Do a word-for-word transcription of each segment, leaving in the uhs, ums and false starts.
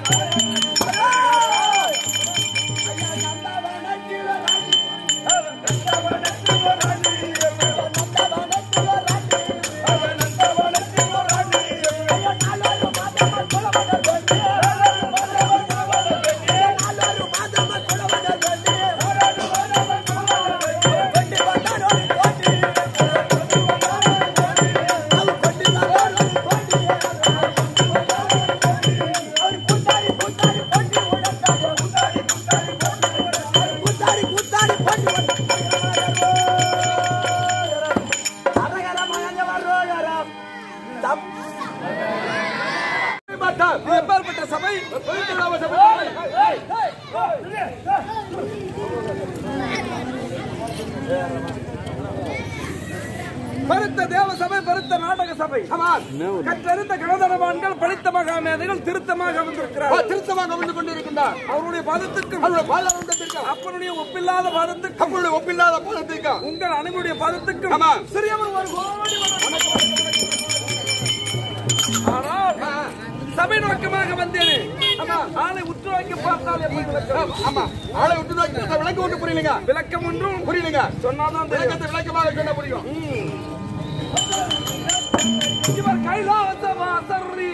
பருத்த தேவ சபை பருத்த நாடக சபை கற்றறிந்த கணதனவான்கள் படித்த மகாமேதைகள் திருத்தமாக அமர்ந்திருக்கிறார் திருத்தமாக அமர்ந்து கொண்டிருக்கின்றார் அவருடைய பதத்துக்கும் அப்பனுடைய ஒப்பில்லாத பதத்துக்கும் அப்பனுடைய ஒப்பில்லாத பதத்துக்கும் உங்கள் அனைவருடைய பதத்துக்கும் சிறியவர் ஒரு கோடி ஆனால் சபை நோக்கமாக வந்தேனே ஆளை உற்று நோக்கி பார்த்தால் ஆளை உற்று நோக்கி விளக்கம் ஒன்று புரியலங்க விளக்கம் ஒன்றும் புரியலங்க சொன்னாதான் விளக்கத்தை விளக்கமாக சொல்ல முடியும் இவர் கைலாசவாசரி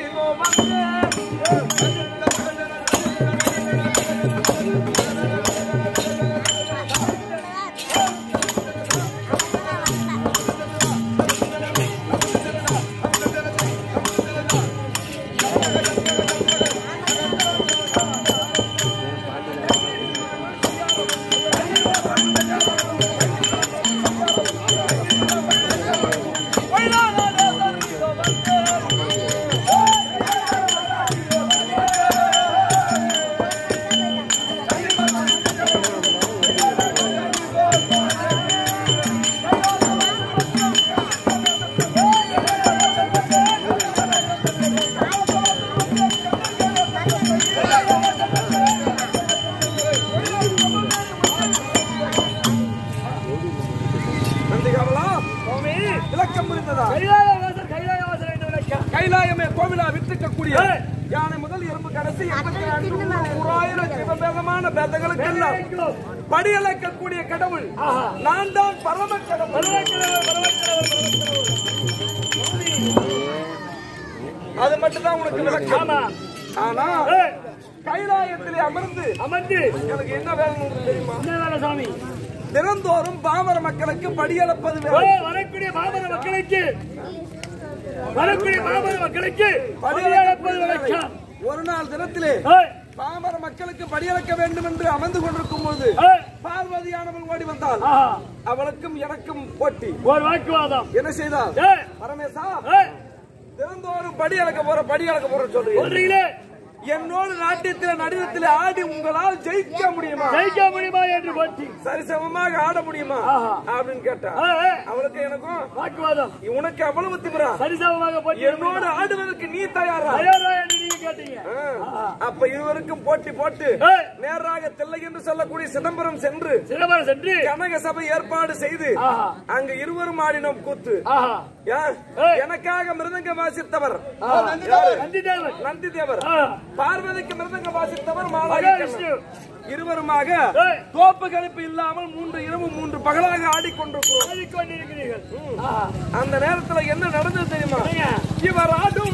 கைலாயமே கோவிலா வித்திருக்கக்கூடிய யானை முதல் எறும்பு கடைசி நூறாயிரம் பேதங்களுக்கு படியலைக்கக்கூடிய கடவுள் நான் தான் பரம கடவுள். அது மட்டும்தான் உனக்கு விளக்கம். ஆனா கைலாயத்திலே அமர்ந்து அமர்ந்து எனக்கு என்ன வேலை தெரியுமா? என்ன வேலை சாமி? தினந்தோறும் பாமர மக்களுக்கு படியளப்பது வரக்கூடிய பாமர மக்களுக்கு வரக்கூடிய பாமர மக்களுக்கு படியளப்பது ஒரு நாள் தினத்திலே பாமர மக்களுக்கு படியளக்க வேண்டும் என்று அமர்ந்து கொண்டிருக்கும் போது பார்வதியானவள் ஓடி வந்தால் அவளுக்கும் எனக்கும் போட்டி ஒரு வாக்குவாதம். என்ன செய்தால் பரமேசா தினந்தோறும் படி அளக்க போற படி அளக்க போற சொல்றீங்களே என்னோடு நாட்டியத்தில் நடிகத்தில் ஆடி உங்களால் ஜெயிக்க முடியுமா ஜெயிக்க முடியுமா என்று போட்டி சரிசமமாக ஆட முடியுமா அப்படின்னு கேட்டா அவளுக்கு எனக்கும் வாக்குவாதம். உனக்கு அவ்வளவு திமிரா சரிசமமாக போட்டி என்னோடு ஆடுவதற்கு நீ தயாரா தயாரா என்று நீங்க கேட்டீங்க. அப்ப இருவருக்கும் போட்டி போட்டு நேராக தில்லை என்று சொல்லக்கூடிய சிதம்பரம் சென்று சிதம்பரம் சென்று கனக சபை ஏற்பாடு செய்து அங்கு இருவரும் ஆடினோம் கூத்து. எனக்காக மிருதங்க வாசித்தவர் நந்தி தேவர், பார்வதிக்கு மிருதங்க வாசித்தவர் மாலாவிஷ்ணு. இருவருமாக தோப்பு கணிப்பு இல்லாமல் மூன்று இரவு மூன்று பகலாக ஆடிக்கொண்டிருக்கிறீர்கள். அந்த நேரத்தில் என்ன நடந்தது தெரியுமா? இவர் ஆடும்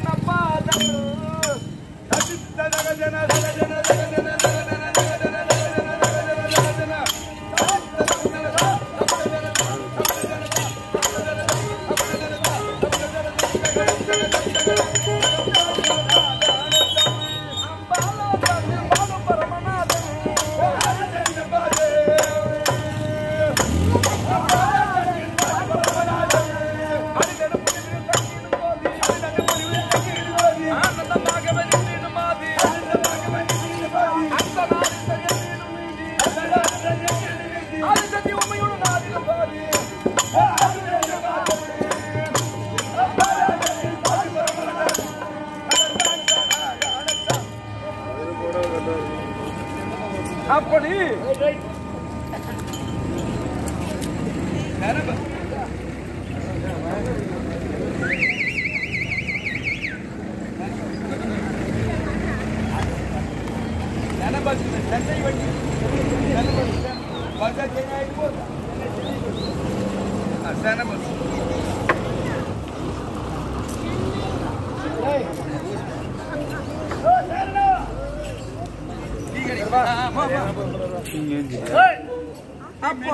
அப்படி அப்போ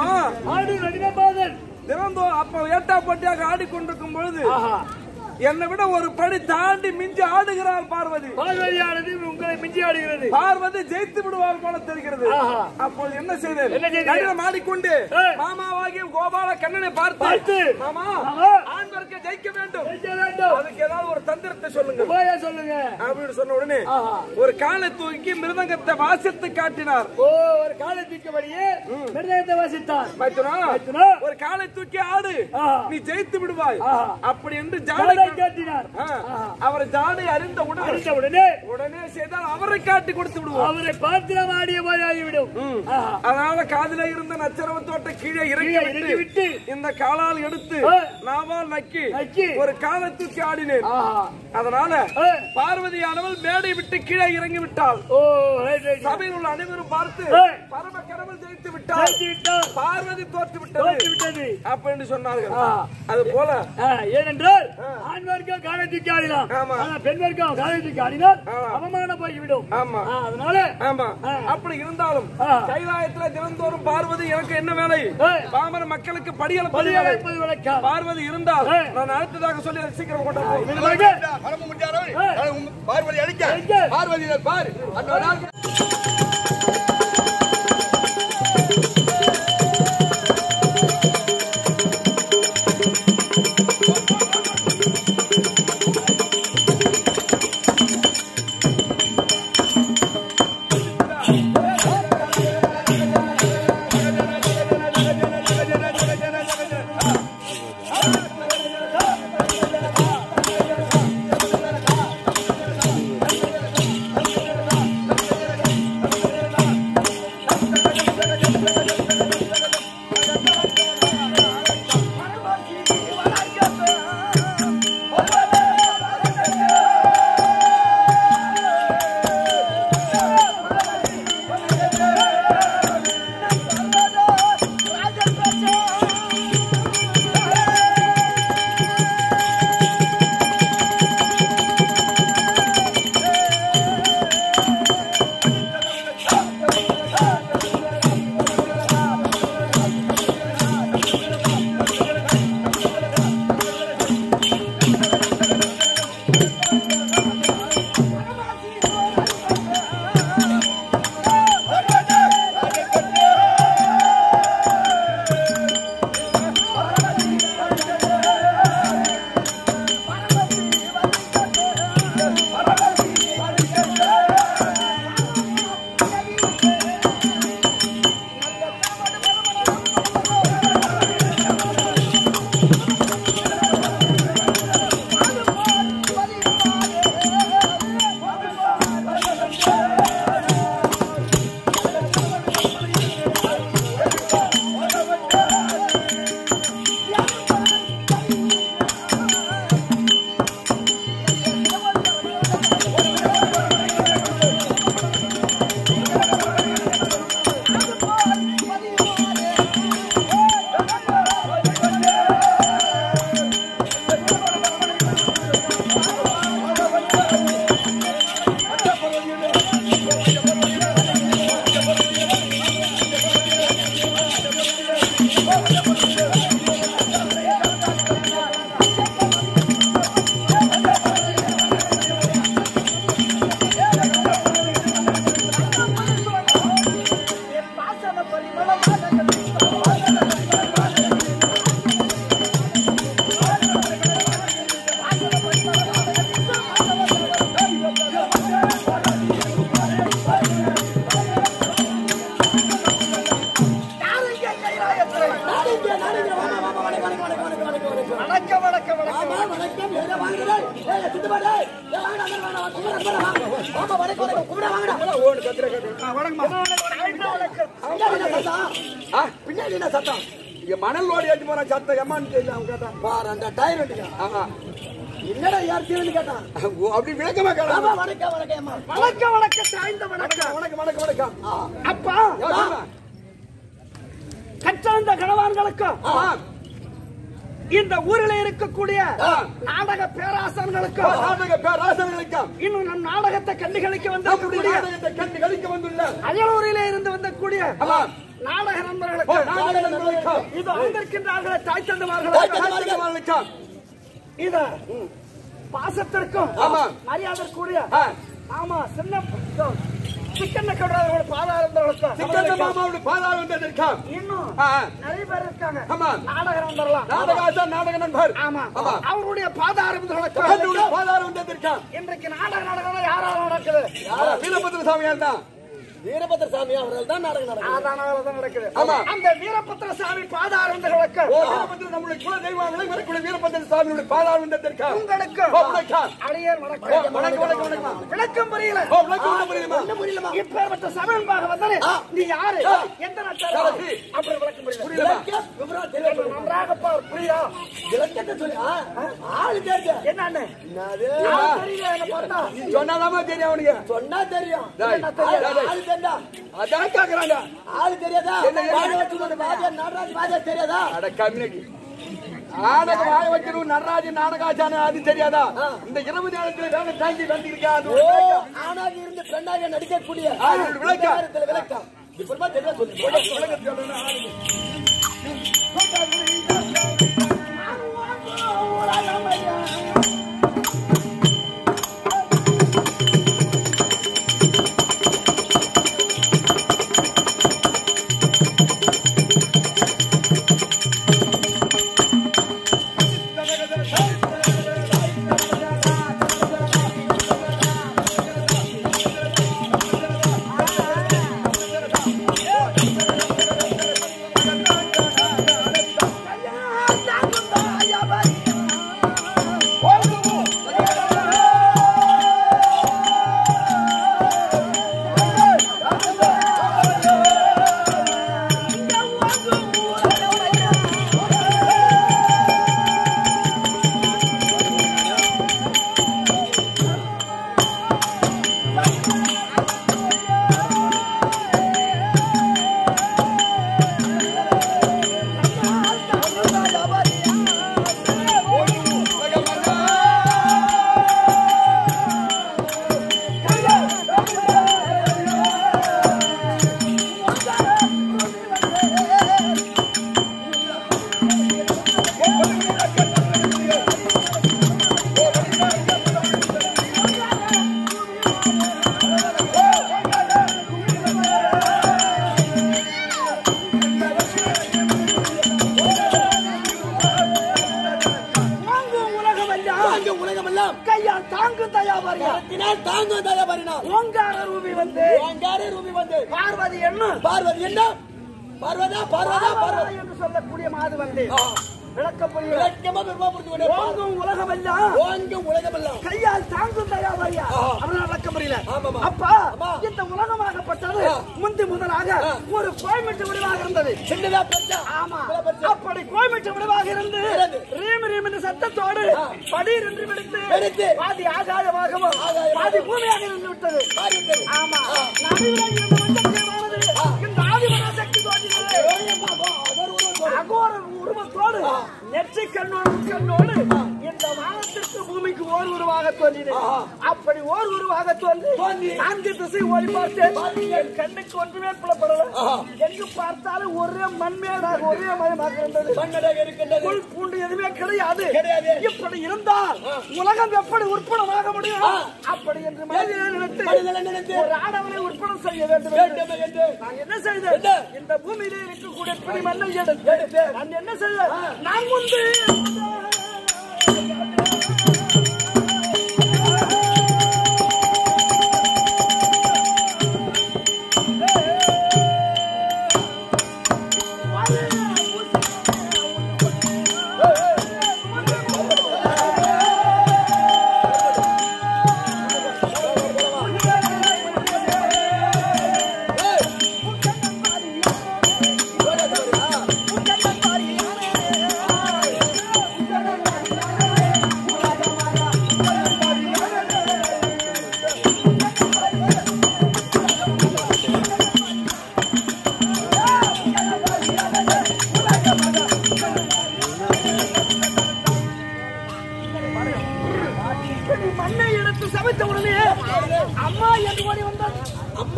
தினந்தோறும் அப்போ ஏட்டா போட்டியாக ஆடிக்கொண்டிருக்கும் பொழுது என்னை விட ஒரு படி தாண்டி மிஞ்சி ஆடுகிறார் பார்வதி. பார்வதியானது உங்களை மிஞ்சி ஆடுகிறது. பார்வதி ஜெயித்து விடுவார் போல தெரிகிறது. அப்போது என்ன செய்தேன்? ஆடிக்கொண்டு மாமாவாகிய கோபால கண்ணனை பார்த்து மாமா ஆண்களுக்கு ஜெயிக்க வேண்டும், அதுக்கு ஏதாவது ஒரு தந்திரத்தை சொல்லுங்க சொல்லுங்க அப்படின்னு சொன்ன உடனே ஒரு காலை தூக்கி மிருதங்கத்தை வாசித்து காட்டினார். ஓ, ஒரு காலை தூக்கியபடியே மிருதங்கத்தை வாசித்தார். ஒரு காலை தூக்கி ஆடு, நீ ஜெயித்து விடுவாய் அப்படி என்று காட்டினார். அவரை ஜாடை அறிந்த உடனே உடனே செய்தால் அவரை காட்டி கொடுத்து விடுவோம். அவரை பார்த்து நாம் ஆடிய மாதிரி ஆகிவிடும். அதனால காதில இருந்த நச்சரவ தோட்ட கீழே இறக்கி விட்டு இந்த காலால் எடுத்து நாவால் நக்கி ஒரு காலை தூக்கி ஆடினேன். அதனால பார்வதியானவள் மேடை விட்டு கீழே இறங்கி விட்டாள். சபையில் உள்ள அனைவரும் பார்த்து பரம கடவுள் ஜெயித்து விட்டார், பார்வதி தோற்று விட்டது அப்படின்னு சொன்னார்கள். அது போல ஏனென்றால் ஆண் வர்க்கம் காலை தூக்கி ஆடினார், பெண் வர்க்கம் காலை தூக்கி ஆடினார் அவமானம் போய்விடும். அதனால அப்படி இருந்தாலும் கைலாயத்தில் தினந்தோறும் பார்வதி எனக்கு என்ன வேலை? பாமர மக்களுக்கு படியளப்பது வழக்கம். பார்வதி இருந்தால் நான் அடுத்ததாக சொல்லி சீக்கிரம் கொண்டாடுவோம். பார்வதி அடிக்க பார்வதி பார் மணல் ஓடி ஏற்றி போற சத்தம் எம்மான்னு தெரியல. அவங்க கேட்டா பாரு அந்த டயர் வண்டிங்க. ஆமா என்னடா யார் கேள்வி கேட்டான் அப்படி விளக்கமா கேட்கலாம். வணக்கம் வணக்கம் வணக்கம் வணக்கம் சாய்ந்த வணக்கம் வணக்கம் வணக்கம் வணக்கம். அப்பா கற்றாந்த கணவான்களுக்கும் இந்த ஊரில் இருக்கக்கூடிய நாடக பேராசர்களுக்கும் நாடக பேராசர்களுக்கும் இன்னும் நம் நாடகத்தை கண்டுகளிக்க நம்முடைய நாடகத்தை கண்டுகளிக்க வந்துள்ள அயலூரிலே இருந்து வந்தக்கூடிய நாடக நண்பர்களுக்கு இது வந்திருக்கின்றார்களே தாய் தந்தமார்களுக்கும் இத பாசத்திற்கும் மரியாதைக்குரிய ஆமா சின்ன சிக்கன் கவுடரோட பாதாளர்களுக்கும் சிக்கன் மாமாவோட பாதாளர்களுக்கும் இன்னும் நிறைய பேர் இருக்காங்க நாடக நண்பர்களாம் நாடகாசா நாடக நண்பர் ஆமா அவருடைய பாதாளர்களுக்கும் பாதாளர்களுக்கும் இன்றைக்கு நாடக நாடகம் யாரால நடக்குது வீரபத்ர சாமியார் தான். வீரபத்ர சாமி அவர்கள் தான் நாடகம் நடக்குது. அந்த வீரபத்ர சாமி பாதாரங்களுக்கு நம்முடைய குல தெய்வங்களை வரக்கூடிய வீரபத்ர சாமியுடைய பாதாரத்திற்கு உங்களுக்கு அடியேன் வணக்கம் வணக்கம். விளக்கம் புரியல புரியல. இப்பேற்பட்ட சமயமாக வந்தானே நீ யாரு எந்த நாட்டார் அப்படி விளக்கம் புரியல. நன்றாக புரியா விளக்கத்தை சொல்லி ஆளு தெரிஞ்ச என்னன்னு சொன்னாதாமா தெரியும் அவனுக்கு. சொன்னா தெரியும் அதான் கேக்குறாங்க. ஆளு தெரியாதா நடராஜ் வாஜா தெரியாதா அட கம்யூனிட்டி நாடக வாய வைக்கணும் நடராஜன் நாடகாச்சான அது தெரியாதா? இந்த இரவு நேரத்தில் வேலை தாங்கி வந்திருக்காது. ஆணாக இருந்து பெண்ணாக நடிக்கக்கூடிய விளக்கம் விளக்கம் இப்ப தெரியா சொல்லி கையால் தாங்கும் தயாபரினால் தாங்கும் தயாபரினால் ஓங்கார ரூபி வந்து ஓங்கார ரூபி வந்து பார்வதி என்ன பார்வதி என்ன பார்வதா பார்வதா பார்வதி என்று சொல்லக்கூடிய மாது வந்து விளக்கப்படி விளக்கமா பெருமாபுரத்து ஓங்கும் உலகமெல்லாம் ஓங்கும் உலகமெல்லாம் கையால் தாங்கும் தயாபரியா அவனால விளக்க முடியல. அப்பா இந்த உலகமாகப்பட்டது முந்தி முதலாக ஒரு கோயம்பேட்டு விடுவாக இருந்தது. சின்னதா பெருசா ஆமா அப்படி கோயம்பேட்டு விடுவாக இருந்து ரீம் ரீம் என்ற சத்தத்தோடு படீர் என்று வெடித்து பாதி ஆகாயமாகவும் பாதி பூமியாக இருந்து விட்டது. ஆமா நடுவில் இந்த ஆதிபரா சக்தி அகோர உருவத்தோடு நெற்றி கண்ணோடு கண்ணோடு இந்த வானத்திற்கு பூமிக்கு ஓர் உருவாக தோன்றினது. அப்படி ஓர் உருவாக தோன்றி நான்கு திசை ஓடி பார்த்தேன். என் கண்ணுக்கு ஒன்றுமே புலப்படல. எங்கு பார்த்தாலும் ஒரே மண்மேடாக ஒரே மயமாக இருந்தது. புல் பூண்டு எதுவுமே கிடையாது. இப்படி இருந்தால் உலகம் எப்படி உற்பணமாக முடியும்? அப்படி என்று மனிதனை நினைத்து ஒரு ஆடவனை உற்பணம் செய்ய வேண்டும் என்று நான் என்ன செய்தேன்? இந்த பூமியிலே இருக்கக்கூடிய பிடி மண்ணை எடுத்து நான் என்ன செய்தேன்? நான் முன்பு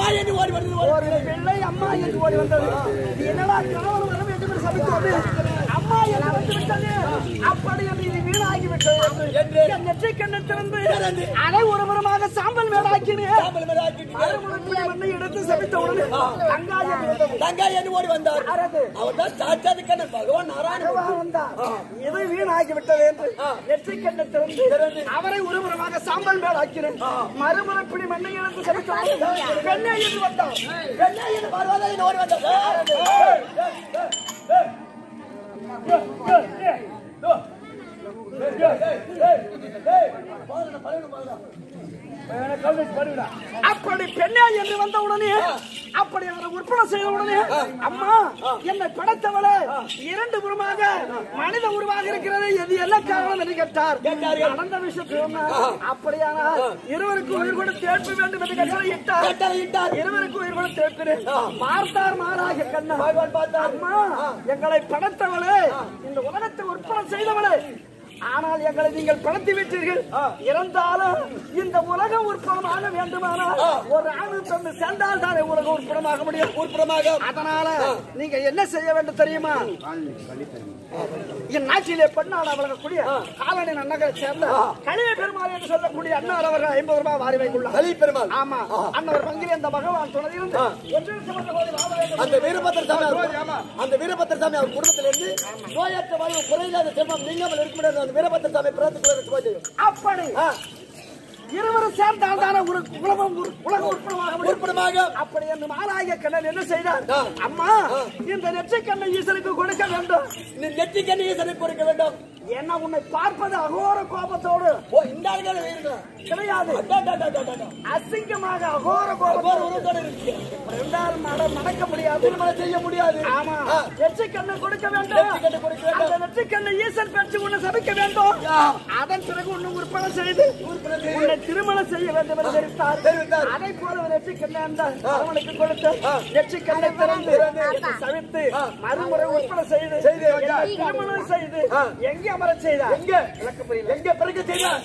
அம்மா என்று ஓடி வந்தது ஒரு பிள்ளை அம்மா என்று ஓடி வந்தது. என்னடா கணவன் வர வேண்டும் என்று சபித்தோடு அம்மா என்று வந்து விட்டது. அப்படி என்று இது வீணாகி விட்டது என்று என் நெற்றிக் கண்ணை திறந்து அதை ஒருபுறமாக சாம்பல் மேடாக்கினேன். மண்ணை எடுத்து சபித்த உடனே தங்காய் என்று ஓடி வந்தார். அவர் தான் சாட்சாத் கண்ணன் பகவான் நாராயணன் வந்தார். இது வீணாகி விட்டது என்று நெற்றிக் கண்ணை திறந்து அவரை ஒருபுறமாக சாம்பல் மேடாக்கினேன். மறுமுறை பிடி மண்ணை எடுத்து சபித்த உடனே பெண்ணே என்று வந்தார். பெண்ணே என்று பார்வதா என்று ஓடி வந்தார். அப்படி பெண்ணே என்று வந்த உடனே அப்படி அவரை உற்பத்தி செய்த உடனே அம்மா என்னை படைத்தவளே இரண்டு புறமாக மனித உருவாக இருக்கிறது எது என்ன காரணம் என்று கேட்டார். நடந்த விஷயம் அப்படியானால் இருவருக்கு உயிர் கூட தேர்ப்பு வேண்டும் என்று கட்டளையிட்டார். இருவருக்கு உயிர் கூட தேர்ப்பினேன். பார்த்தார் மாறாக கண்ணா அம்மா எங்களை படைத்தவளே இந்த உலகத்தை உற்பத்தி செய்தவளே ஆனால் எங்களை நீங்கள் படைத்து விட்டீர்கள். இருந்தாலும் இந்த உலகம் உற்பத்தமாக வேண்டுமானால் ஒரு ஆணு பெண்ணு சேர்ந்தால் தானே உலகம் உற்பத்தமாக முடியும். உற்பத்தமாக அதனால நீங்க என்ன செய்ய வேண்டும் தெரியுமா? என் நாட்டிலே பெண்ணால் வழங்கக்கூடிய காலனி நன்னகரை சேர்ந்த கலிய பெருமாள் என்று சொல்லக்கூடிய அண்ணார் அவர்கள் ஐம்பது ரூபாய் வாரி வைத்துள்ளார். கலிய பெருமாள் ஆமா அண்ணவர் பங்கில் அந்த பகவான் துணையிருந்து அந்த வீரபத்திர சாமி அந்த வீரபத்திர சாமி அவர் குடும்பத்திலிருந்து நோயற்ற வாழ்வு குறையில்லாத செல்வம் நீங்காமல் இருக்க முடியாது. அந்த வீரபத்திர சாமி பிரார்த்திக்க அப்படி இருவரும் சேர்ந்தால் தானே உலகம் உலக உற்பத்தமாக அப்படி என்று மாறாக கண்ணன் என்ன செய்தார்? அம்மா இந்த நெற்றிக் கண்ணை ஈசனுக்கு கொடுக்க வேண்டும். நெற்றிக் கண்ணை ஈசனுக்கு கொடுக்க வேண்டும். என்ன உன்னை பார்ப்பது அகோர கோபத்தோடு இந்த கிடையாது. அசிங்கமாக அகோர கோபத்தோடு இரண்டாலும் நடக்க முடியாது, திருமணம் செய்ய முடியாது. ஆமா நெற்றிக் கண்ணை கொடுக்க வேண்டும். அந்த நெற்றிக் கண்ணை ஈசன் பெற்று உன்னை சபிக்க வேண்டும். அதன் பிறகு உன்னை உற்பத்தி செய்து உன்னை திருமணம் செய்ய வேண்டும் என்று தெரிவித்தார். அதை போல நெற்றிக் கண்ணை அந்த அவனுக்கு கொடுத்து நெற்றிக் கண்ணை திறந்து சவித்து மறுமுறை உற்பத்தி செய்து திருமணம் செய்து எங்கே அமர செய்தார்? எங்க விளக்க புரியல. எங்க பிறகு செய்தார்?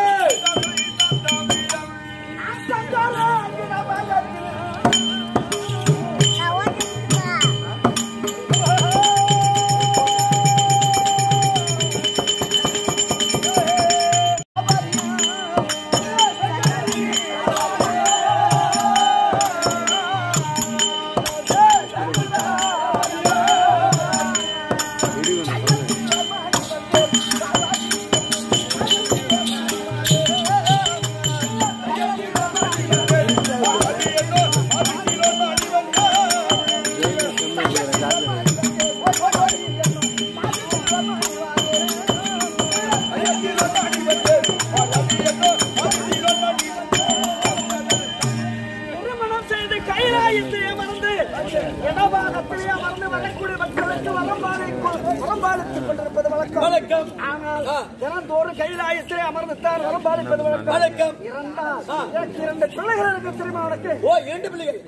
தினந்தோறும் கைலாயத்திலே அமர்ந்துத்தான் வரம்பாளிப்பது வழக்கம். இரண்டு பிள்ளைகள் இருக்கு தெரியுமா உனக்கு? ஓ இரண்டு பிள்ளைகள்.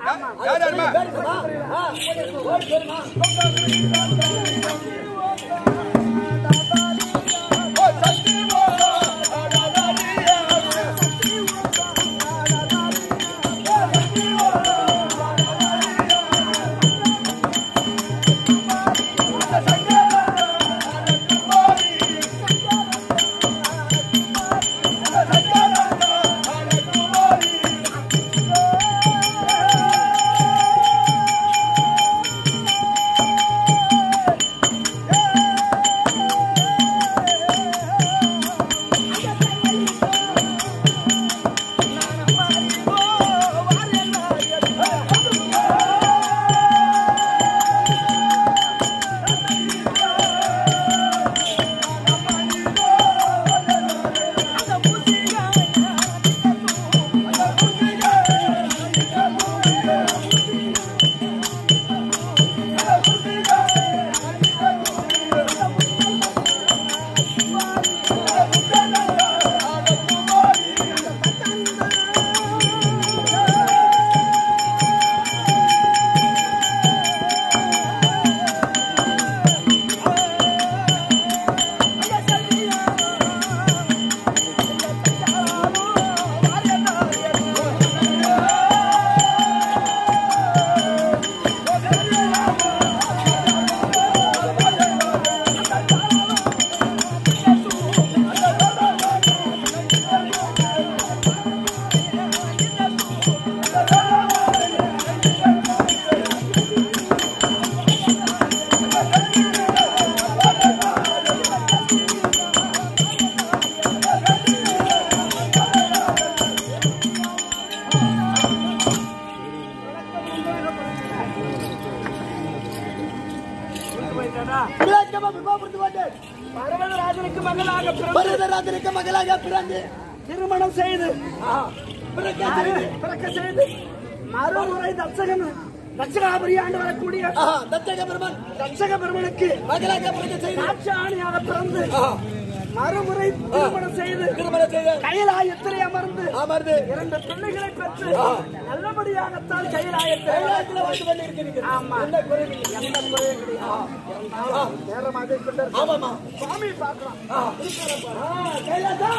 விவேகமா விவாகரத்து கொண்டேன். பர்வதராஜனுக்கு மகளாக பிறந்து பர்வதராஜனுக்கு மகளாக பிறந்து திருமணம் செய்து பிறக்க செய்து பிறக்க செய்து மறுமுறை தட்சகன் தட்சகாபுரி ஆண்டு வரக்கூடிய ஆஹா, தட்சக பெருமான் தட்சக பெருமனுக்கு மகளாக பிறக்க செய்து சாட்சாணியாக பிறந்து ஆஹா, மறுமுறை திருமணம் செய்து திருமணம் செய்து கைலாயத்திலே அமர்ந்து அமர்ந்து இரண்டு பிள்ளைகளை பெற்று நல்லபடியாகத்தான் கைலாயத்தை கைலாயத்தில் வாழ்ந்து கொண்டிருக்கிறீர்கள். ஆமா. என்ன குறைவில்லை. எந்த குறையும் கிடையாது. நேரமாக கொண்டு ஆமாமா. சுவாமி பார்க்கலாம். ஆ, கைலாசா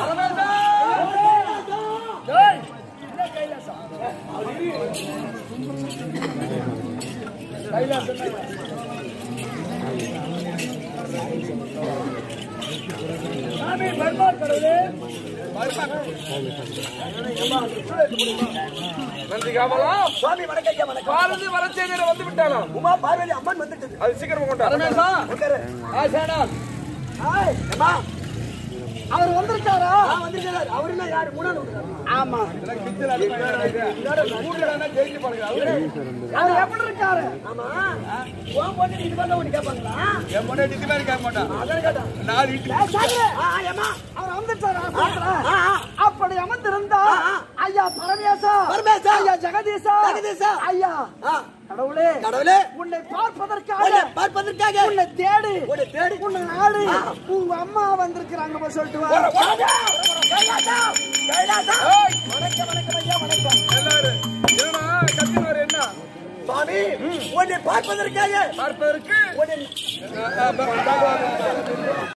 டேய், என்ன கைலாசம்? சாமி பர்மார் கடவுளே. நன்றி காவலாம். சுவாமி வணக்கம் ஐயா, வணக்கம். பாரதி வரச்சேரியில வந்து விட்டாலும் உமா பார்வதி அம்மன் வந்துட்டது. அது சீக்கிரம் கொண்டா. ரமேஷா உட்காரு. ஆசானா ஆய், அம்மா, அவர் வந்திருக்காரா? ஆ, வந்திருக்கிறார். அவருன்னா யாரு? மூணாவது வந்திருக்காரு. ஆமா. கிச்சல கூடனா ஜெயிச்சு பாருங்க. அவரே அவர் எப்படி இருக்காரு? ஆமா. உன் பொண்ணு இது பண்ண ஒண்ணு கேட்பாங்களா? என் பொண்ணு இது மாதிரி கேட்க மாட்டான். அதான் கேட்டா. நான் வீட்டு ஏய், சாகுரே. ஆ, ஆ, அம்மா. அவர் வந்துட்டாரா? ஆ, ஆ. அப்படி அமர்ந்திருந்தா ஆ, ஆ. ஐயா பரமேசா, பரமேசா. ஐயா ஜெகதீசா, ஜெகதீசா. ஐயா ஆ, கடவுளே, கடவுளே, உன்னை பார்ப்பதற்காக உன்னை பார்ப்பதற்காக உன்னை தேடி உன்னை தேடி உன்னை நாடு ஆ. உங்க அம்மா வந்திருக்கிறாங்க சொல்லிட்டு வா. கைலாசா, கைலாசா. ஏய், வணக்கம், வணக்கம் ஐயா, வணக்கம். எல்லாரும் என்னடா கத்தினாரு என்ன? சுவாமி, உன்னை பார்ப்பதற்காக பார்ப்பதற்கு உன்னை ஆ, ஆ, பா- பா-